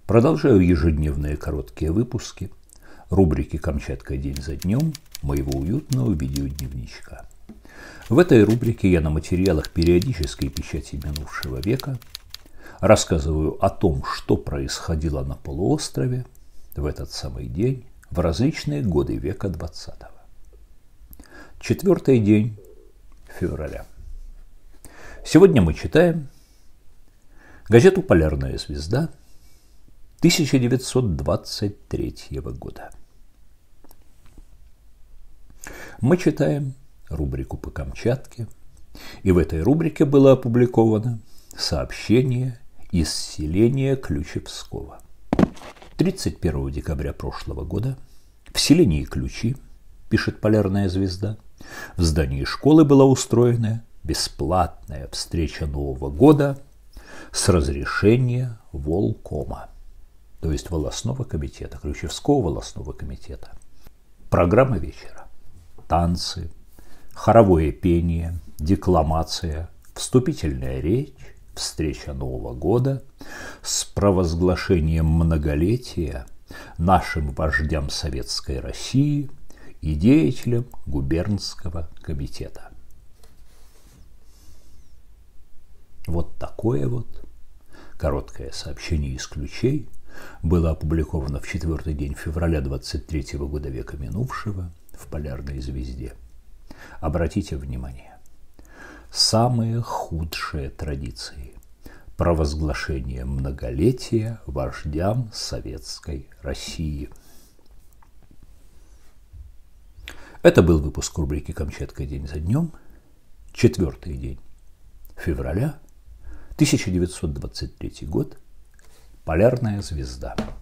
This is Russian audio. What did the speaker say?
Продолжаю ежедневные короткие выпуски рубрики «Камчатка. День за днем» моего уютного видеодневничка. В этой рубрике я на материалах периодической печати минувшего века рассказываю о том, что происходило на полуострове в этот самый день в различные годы века XX. 4-й день февраля. Сегодня мы читаем газету «Полярная звезда» 1923 года. Мы читаем рубрику по Камчатке, и в этой рубрике было опубликовано сообщение из селения Ключевского. 31 декабря прошлого года в селении Ключи, пишет «Полярная звезда», в здании школы была устроена бесплатная встреча Нового года с разрешения волкома, то есть волостного комитета, Ключевского волостного комитета. Программа вечера: танцы, хоровое пение, декламация, вступительная речь, встреча Нового года с провозглашением многолетия нашим вождям Советской России и деятелям губернского комитета. Вот такое вот короткое сообщение из Ключей было опубликовано в 4-й день февраля 23 года века минувшего в «Полярной звезде». Обратите внимание, самые худшие традиции провозглашение многолетия вождям Советской России. Это был выпуск рубрики «Камчатка. День за днем», 4-й день февраля, 1923 год, «Полярная звезда».